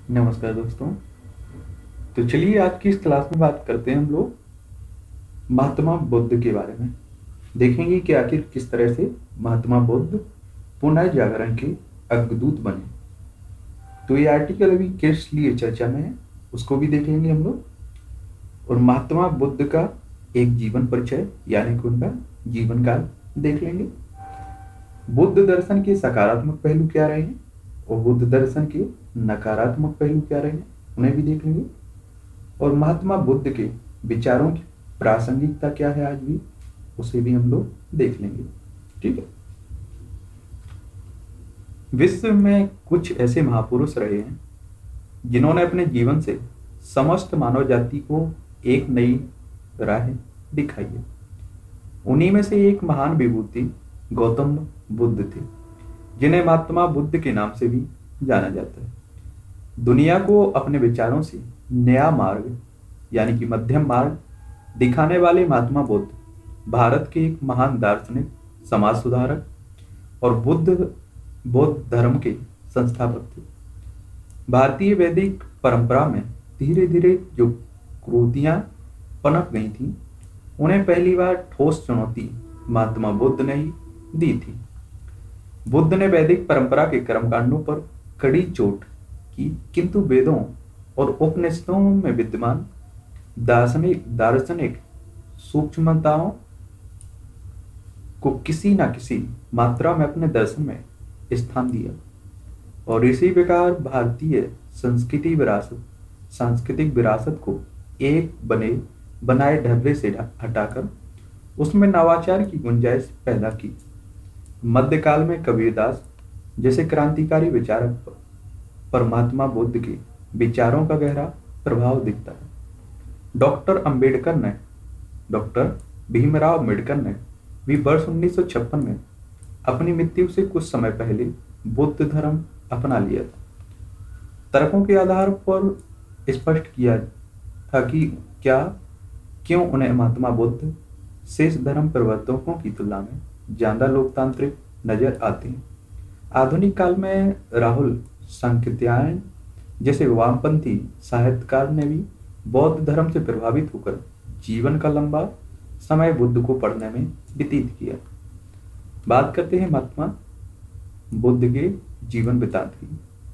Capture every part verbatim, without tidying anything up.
नमस्कार दोस्तों। तो चलिए आज की इस क्लास में बात करते हैं हम लोग महात्मा बुद्ध के बारे में। देखेंगे कि आखिर किस तरह से महात्मा बुद्ध पुनः जागरण के अग्रदूत बने। तो ये आर्टिकल अभी किस लिए चर्चा में है उसको भी देखेंगे हम लोग। और महात्मा बुद्ध का एक जीवन परिचय यानी कि उनका जीवन काल देख लेंगे। बुद्ध दर्शन के सकारात्मक पहलू क्या रहे हैं और बुद्ध दर्शन के नकारात्मक पहलू क्या रहे हैं उन्हें भी देख लेंगे। और महात्मा बुद्ध के विचारों की प्रासंगिकता क्या है आज भी उसे भी हम लोग देख लेंगे। ठीक है। विश्व में कुछ ऐसे महापुरुष रहे हैं जिन्होंने अपने जीवन से समस्त मानव जाति को एक नई राह दिखाई है। उन्हीं में से एक महान विभूति गौतम बुद्ध थे, जिन्हें महात्मा बुद्ध के नाम से भी जाना जाता है। दुनिया को अपने विचारों से नया मार्ग यानी कि मध्यम मार्ग दिखाने वाले महात्मा बुद्ध भारत के एक महान दार्शनिक, समाज सुधारक और बुद्ध बौद्ध धर्म के संस्थापक थे। भारतीय वैदिक परंपरा में धीरे धीरे जो क्रोधियां पनप गई थी उन्हें पहली बार ठोस चुनौती महात्मा बुद्ध ने ही दी थी। बुद्ध ने वैदिक परंपरा के कर्मकांडों पर कड़ी चोट की, किंतु वेदों और उपनिषदों में विद्यमान दार्शनिक दार्शनिक सूक्ष्मताओं को किसी न किसी मात्रा में अपने दर्शन में स्थान दिया और इसी प्रकार भारतीय संस्कृति विरासत सांस्कृतिक विरासत को एक बने बनाए ढर्रे से हटाकर उसमें नवाचार की गुंजाइश पैदा की। मध्यकाल में कबीरदास जैसे क्रांतिकारी विचारक पर, पर महात्मा बुद्ध के विचारों का गहरा प्रभाव दिखता है। डॉक्टर अंबेडकर ने डॉक्टर भीमराव अंबेडकर ने भी वर्ष उन्नीस सौ छप्पन में अपनी मृत्यु से कुछ समय पहले बुद्ध धर्म अपना लिया था। तर्कों के आधार पर स्पष्ट किया था कि क्या क्यों उन्हें महात्मा बुद्ध शेष धर्म प्रवर्तकों की तुलना में ज्यादा लोकतांत्रिक नजर आते हैं। आधुनिक काल में राहुल सांकृत्यायन जैसे वामपंथी साहित्यकार ने भी बौद्ध धर्म से प्रभावित होकर जीवन का लंबा समय बुद्ध को पढ़ने में व्यतीत किया। बात करते हैं महात्मा बुद्ध के जीवन वृत्तांत की।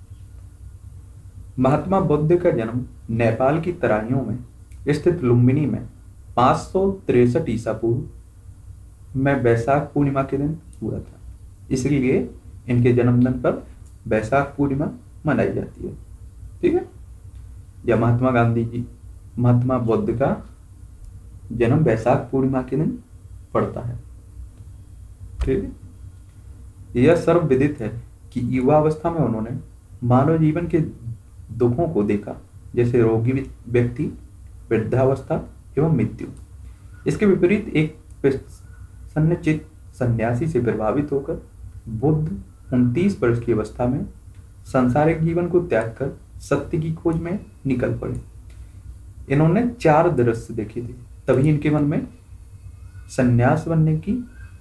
महात्मा बुद्ध का जन्म नेपाल की तराइयों में स्थित लुम्बिनी में पांच सौ तिरसठ ईसा पूर्व में वैशाख पूर्णिमा के दिन हुआ था। इसलिए इनके जन्मदिन पर वैशाख पूर्णिमा मनाई जाती है। ठीक है। या महात्मा गांधी जी महात्मा बुद्ध का जन्म वैशाख पूर्णिमा के दिन पड़ता है। ठीक है। यह सर्वविदित है कि युवावस्था में उन्होंने मानव जीवन के दुखों को देखा, जैसे रोगी व्यक्ति, वृद्धावस्था एवं मृत्यु। इसके विपरीत एक प्रसन्नचित्त सन्यासी से प्रभावित होकर बुद्ध उनतीस वर्ष की अवस्था में सांसारिक जीवन को त्याग कर सत्य की खोज में निकल पड़े। इन्होंने चार दृश्य देखे थे, तभी इनके मन में सन्यास बनने की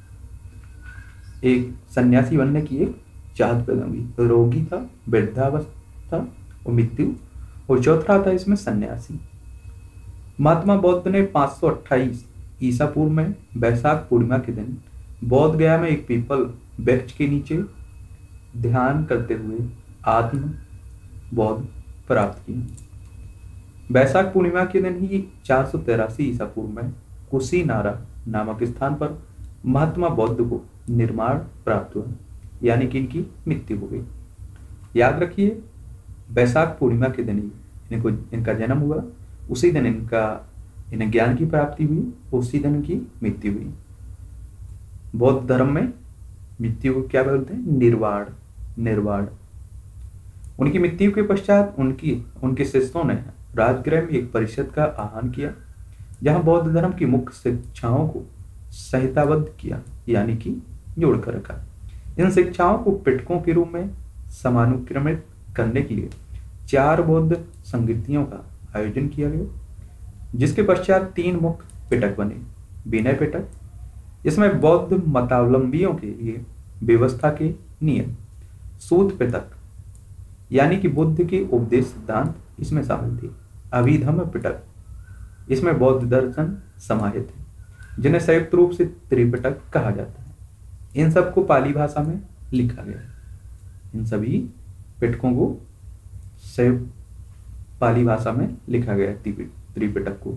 एक सन्यासी बनने की एक चाहत पैदा हुई। रोगी था, वृद्धावस्था और मृत्यु, और चौथा था इसमें सन्यासी। महात्मा बुद्ध ने पांच सौ अट्ठाईस ईसा पूर्व में वैशाख पूर्णिमा के दिन बौद्ध गया में एक पीपल वृक्ष के नीचे ध्यान करते हुए आत्म बोध प्राप्त किया। वैशाख पूर्णिमा के दिन ही चार सौ तिरासी ईसा पूर्व में कुशीनारा नामक स्थान पर महात्मा बुद्ध को निर्माण प्राप्त हुआ, यानी कि इनकी मृत्यु हो गई। याद रखिए, वैशाख पूर्णिमा के दिन ही इनको इनका जन्म हुआ, उसी दिन इनका इन्हें ज्ञान की प्राप्ति हुई, उसी दिन इनकी मृत्यु हुई। बौद्ध धर्म में मृत्यु को क्या बोलते हैं? निर्वाण। निर्वाण। उनकी मृत्यु के पश्चात उनकी उनके शिष्यों ने राजगृह में एक परिषद का आह्वान किया, जहां बौद्ध धर्म की मुख्य शिक्षाओं को संहिताबद्ध किया, यानी कि जोड़कर रखा। इन शिक्षाओं को पिटकों के रूप में समानुक्रमित करने के लिए चार बौद्ध संगीतियों का आयोजन किया गया, जिसके पश्चात तीन मुख्य पिटक बने। विनय पिटक, इसमें बौद्ध मतावलंबियों के लिए व्यवस्था के नियम। सूत पिटक, यानी कि बुद्ध के उपदेश सिद्धांत इसमें शामिल थे। अभिधम्म पिटक, इसमें बौद्ध दर्शन समाहित है, जिन्हें संयुक्त रूप से त्रिपिटक कहा जाता है। इन सबको पाली भाषा में लिखा गया है। इन सभी पिटकों को संयुक्त पाली भाषा में लिखा गया है, त्रिपिटक को।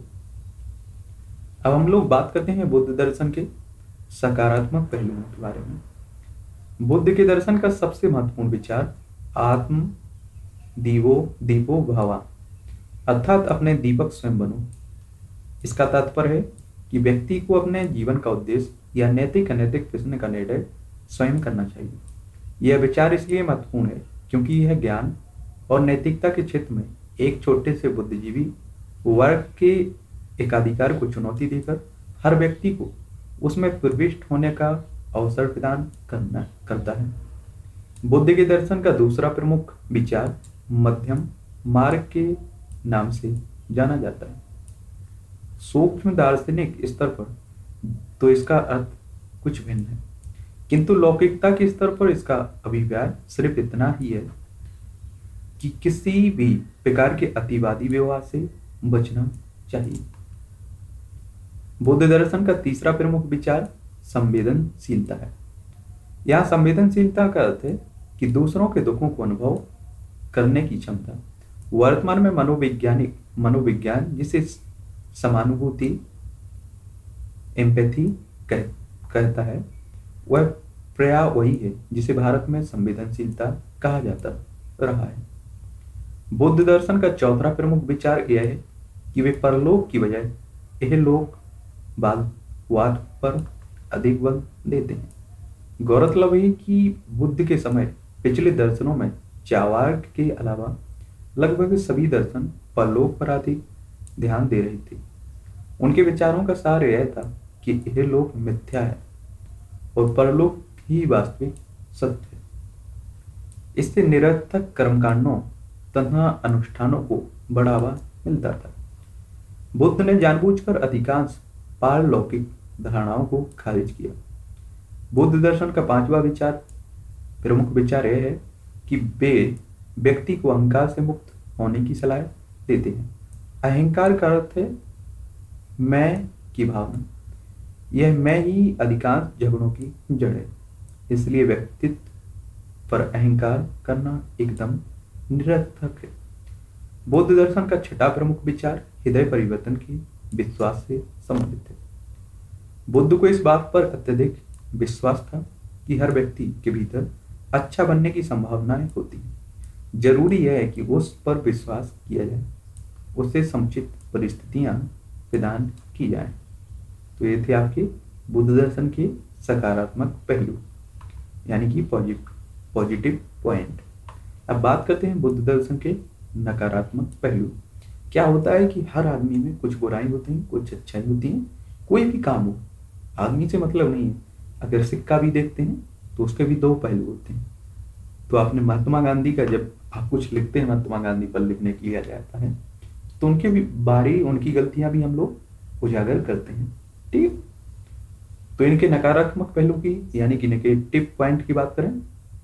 अब हम लोग बात करते हैं बुद्ध दर्शन के सकारात्मक पहलुओं के बारे में। बुद्ध के दर्शन का सबसे महत्वपूर्ण विचार आत्म दीवो दीपो भवा, अर्थात अपने दीपक स्वयं बनो। इसका तात्पर्य है कि व्यक्ति को अपने जीवन का उद्देश्य या नैतिक अनैतिक चुनने का निर्णय स्वयं करना चाहिए। यह विचार इसलिए महत्वपूर्ण है क्योंकि यह ज्ञान और नैतिकता के क्षेत्र में एक छोटे से बुद्धिजीवी वर्ग के एकाधिकार को चुनौती देकर हर व्यक्ति को उसमें प्रविष्ट होने का अवसर प्रदान करना करता है। बुद्ध के दर्शन का दूसरा प्रमुख विचार मध्यम मार्ग के नाम से जाना जाता है। सूक्ष्म दार्शनिक स्तर पर तो इसका अर्थ कुछ भिन्न है, किंतु लौकिकता के स्तर पर इसका अभिप्राय सिर्फ इतना ही है कि किसी भी प्रकार के अतिवादी व्यवहार से बचना चाहिए। बुद्ध दर्शन का तीसरा प्रमुख विचार संवेदनशीलता है। यहाँ संवेदनशीलता का अर्थ है कि दूसरों के दुखों को अनुभव करने की क्षमता। वर्तमान में मनोवैज्ञानिक मनोविज्ञान जिसे समानुभूति एम्पैथी कह, कहता है, वह प्राय वही है जिसे भारत में संवेदनशीलता कहा जाता रहा है। बुद्ध दर्शन का चौथा प्रमुख विचार यह है कि वे परलोक की बजाय यह लोक वाद पर अधिक बल देते हैं। गौरतलब है कि बुद्ध के समय पिछले दर्शनों में चार्वाक के अलावा लगभग सभी दर्शन परलोक पर अधिक ध्यान दे रहे थे। उनके विचारों का सार यह था कि यह लोक मिथ्या है और परलोक ही वास्तविक सत्य है। इससे निरर्थक कर्मकांडों तथा अनुष्ठानों को बढ़ावा मिलता था। बुद्ध ने जानबूझकर अधिकांश पारलौकिक धारणाओं को खारिज किया। बुद्ध दर्शन का पांचवा विचार प्रमुख विचार यह है कि वे व्यक्ति को अहंकार से मुक्त होने की सलाह देते हैं। अहंकार का अर्थ है मैं की भावना। यह मैं ही अधिकांश झगड़ों की जड़ है। इसलिए व्यक्तित्व पर अहंकार करना एकदम निरर्थक है। बौद्ध दर्शन का छठा प्रमुख विचार हृदय परिवर्तन के विश्वास से संबंधित है। बुद्ध को इस बात पर अत्यधिक विश्वास था कि हर व्यक्ति के भीतर अच्छा बनने की संभावनाएं होती हैं। जरूरी यह है कि उस पर विश्वास किया जाए, उससे समुचित परिस्थितियां प्रदान की जाएं। तो ये थे आपके बुद्ध दर्शन के सकारात्मक पहलू, यानी कि पॉजिटिव पॉइंट। अब बात करते हैं बुद्ध दर्शन के नकारात्मक पहलू। क्या होता है कि हर आदमी में कुछ बुराई होती हैं, कुछ अच्छाई होती हैं। कोई भी काम हो, आदमी से मतलब नहीं है। अगर सिक्का भी देखते हैं तो उसके भी दो पहलू होते हैं। तो आपने महात्मा गांधी का, जब आप कुछ लिखते हैं महात्मा गांधी पर लिखने के लिए जाता है, तो उनके भी बारी उनकी गलतियां भी हम लोग उजागर करते हैं। ठीक, तो इनके नकारात्मक पहलू की यानी कि नेगेटिव पॉइंट की बात करें,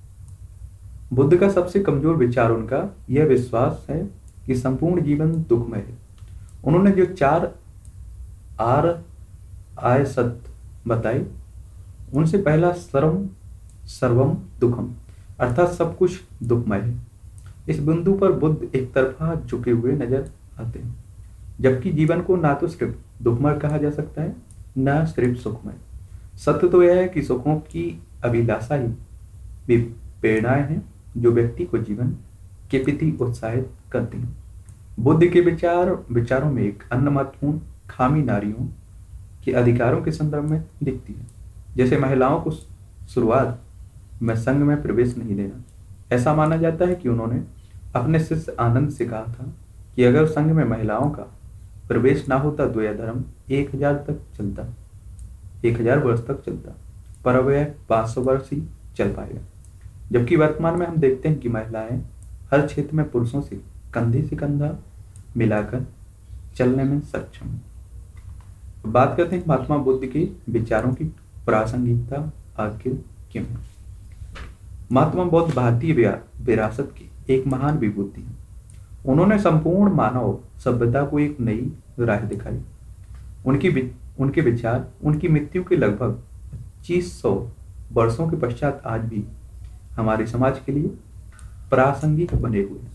बुद्ध का सबसे कमजोर विचार उनका यह विश्वास है कि संपूर्ण जीवन दुखमय है। उन्होंने जो चार आर आय सत्य बताई, उनसे पहला सर्वम सर्वम दुखम, अर्थात सब कुछ दुखमय है। इस बिंदु पर बुद्ध एक तरफा झुके हुए नजर आते हैं, जबकि जीवन को ना तो सिर्फ दुखमय कहा जा सकता है, न सिर्फ सुखमय। सत्य तो यह है कि सुखों की अभिलाषा ही भी प्रेरणाएं हैं जो व्यक्ति को जीवन के प्रति उत्साहित करती हैं। बुद्ध के विचार विचारों में एक अन्य महत्वपूर्ण खामी नारियों के अधिकारों के संदर्भ में दिखती है। जैसे महिलाओं को शुरुआत में संघ में प्रवेश नहीं देना। ऐसा माना जाता है कि उन्होंने अपने शिष्य आनंद से कहा था कि अगर संघ में महिलाओं का प्रवेश ना होता तो यह धर्म एक हजार तक चलता एक हजार वर्ष तक चलता, पर अब यह पाँच सौ वर्ष ही चल पाएगा। जबकि वर्तमान में हम देखते हैं कि महिलाएं हर क्षेत्र में पुरुषों से कंधे से कंधा मिलाकर चलने में सक्षम है। बात करते हैं महात्मा बुद्ध के विचारों की प्रासंगिकता आखिर क्यों है। महात्मा बुद्ध भारतीय विरासत के एक महान विभूति हैं। उन्होंने संपूर्ण मानव सभ्यता को एक नई राह दिखाई। उनकी वि- उनके विचार उनकी मृत्यु के लगभग पच्चीस सौ वर्षों के पश्चात आज भी हमारे समाज के लिए प्रासंगिक बने हुए हैं।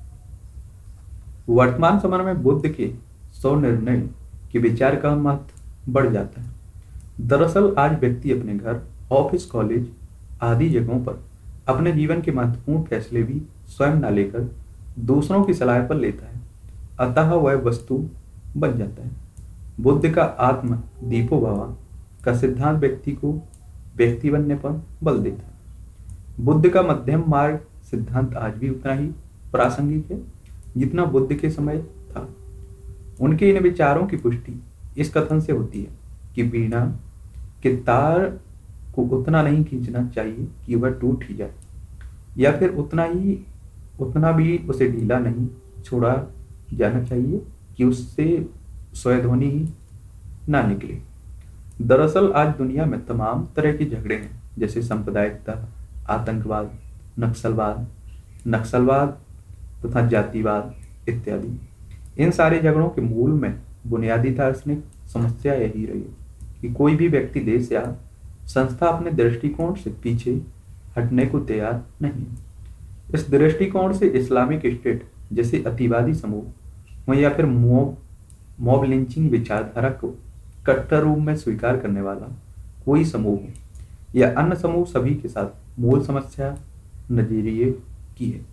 वर्तमान समय में बुद्ध के सौ निर्णय के विचार का महत्व बढ़ जाता है। दरअसल आज व्यक्ति अपने घर, ऑफिस, कॉलेज आदि जगहों पर अपने जीवन के महत्वपूर्ण फैसले भी स्वयं न लेकर दूसरों की सलाह पर लेता है, अतः वह वस्तु बन जाता है। बुद्ध का आत्म दीपो भव का सिद्धांत व्यक्ति को व्यक्ति बनने पर बल देता है। बुद्ध का मध्यम मार्ग सिद्धांत आज भी उतना ही प्रासंगिक है जितना बुद्ध के समय था। उनके इन विचारों की पुष्टि इस कथन से होती है कि वीणा के तार को उतना नहीं खींचना चाहिए कि वह टूट ही जाए, या फिर उतना ही उतना भी उसे ढीला नहीं छोड़ा जाना चाहिए कि उससे स्वयध्वनि ही ना निकले। दरअसल आज दुनिया में तमाम तरह के झगड़े हैं, जैसे सांप्रदायिकता, आतंकवाद, नक्सलवाद नक्सलवाद तथा जातिवाद इत्यादि। इन सारे झगड़ों के मूल में बुनियादी दार्शनिक समस्या यही रही कि कोई भी व्यक्ति, देश या संस्था अपने दृष्टिकोण से पीछे हटने को तैयार नहीं है। इस दृष्टिकोण से इस्लामिक स्टेट जैसे अतिवादी समूह हो या फिर मॉब मॉब लिंचिंग विचारधारा को कट्टर रूप में स्वीकार करने वाला कोई समूह हो या अन्य समूह, सभी के साथ मूल समस्या नजरिए की है।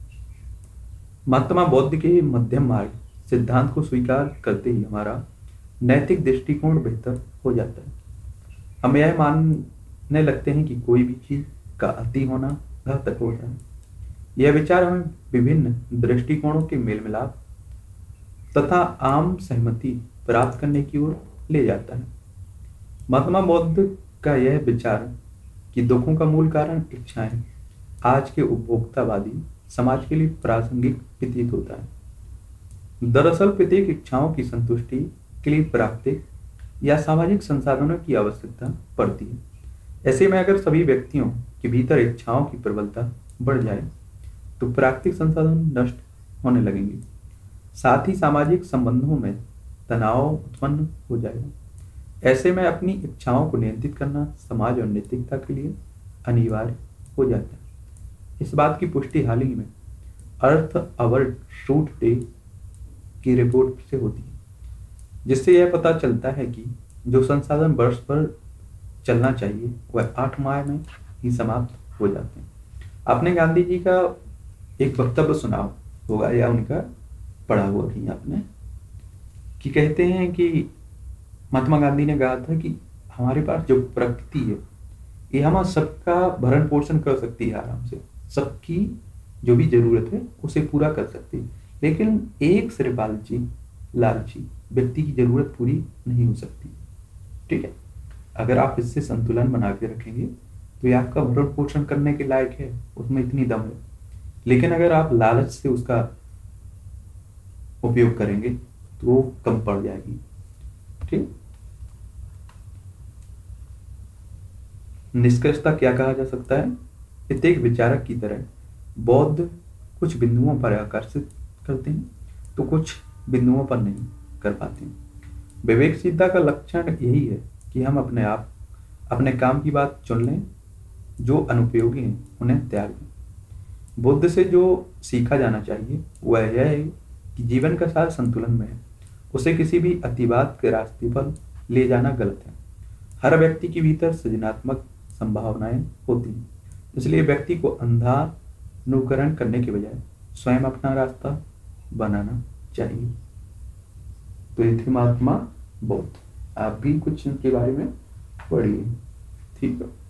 महात्मा बुद्ध के मध्यम मार्ग सिद्धांत को स्वीकार करते ही हमारा नैतिक दृष्टिकोण बेहतर हो जाता है। हम यह मानने लगते हैं कि कोई भी चीज का अति होना घातक होता है। यह विचार हमें विभिन्न दृष्टिकोणों के मेल मिलाप तथा आम सहमति प्राप्त करने की ओर ले जाता है। महात्मा बुद्ध का यह विचार कि दुखों का मूल कारण इच्छाएं आज के उपभोक्तावादी समाज के लिए प्रासंगिक प्रतीत होता है। दरअसल प्रत्येक इच्छाओं की संतुष्टि के लिए प्राकृतिक या सामाजिक संसाधनों की आवश्यकता पड़ती है। ऐसे में अगर सभी व्यक्तियों के भीतर इच्छाओं की प्रबलता बढ़ जाए तो प्राकृतिक संसाधन नष्ट होने लगेंगे, साथ ही सामाजिक संबंधों में तनाव उत्पन्न हो जाएगा। ऐसे में अपनी इच्छाओं को नियंत्रित करना समाज और नैतिकता के लिए अनिवार्य हो जाता है। इस बात की पुष्टि हाल ही में अर्थ आवर ट्रूथ डे की रिपोर्ट से होती है, जिससे यह पता चलता है कि जो संसाधन वर्ष भर चलना चाहिए वह आठ माह में ही समाप्त हो जाते हैं। आपने गांधी जी का एक वक्तव्य सुना होगा या उनका पढ़ा हुआ कहीं आपने, कि कहते हैं कि महात्मा गांधी ने कहा था कि हमारे पास जो प्रकृति है ये हम सबका भरण पोषण कर सकती है, आराम से सबकी जो भी जरूरत है उसे पूरा कर सकती है, लेकिन एक सिर्फ लालची लालची व्यक्ति की जरूरत पूरी नहीं हो सकती। ठीक है, अगर आप इससे संतुलन बना के रखेंगे तो ये आपका भरण पोषण करने के लायक है, उसमें इतनी दम है। लेकिन अगर आप लालच से उसका उपयोग करेंगे तो वो कम पड़ जाएगी। ठीक, निष्कर्षता क्या कहा जा सकता है? प्रत्येक विचारक की तरह बौद्ध कुछ बिंदुओं पर आकर्षित करते हैं तो कुछ बिंदुओं पर नहीं कर पाते हैं। विवेकशीलता का लक्षण यही है कि हम अपने आप अपने काम की बात चुन लें, जो अनुपयोगी हैं उन्हें त्याग दें। बुद्ध से जो सीखा जाना चाहिए वह यह है कि जीवन का सार संतुलन में है, उसे किसी भी अतिवाद के रास्ते पर ले जाना गलत है। हर व्यक्ति के भीतर सृजनात्मक संभावनाएं होती हैं, इसलिए व्यक्ति को अंधा अनुकरण करने के बजाय स्वयं अपना रास्ता बनाना चाहिए। तो ये थे महात्मा बुद्ध। आप भी कुछ इनके बारे में पढ़िए। ठीक है।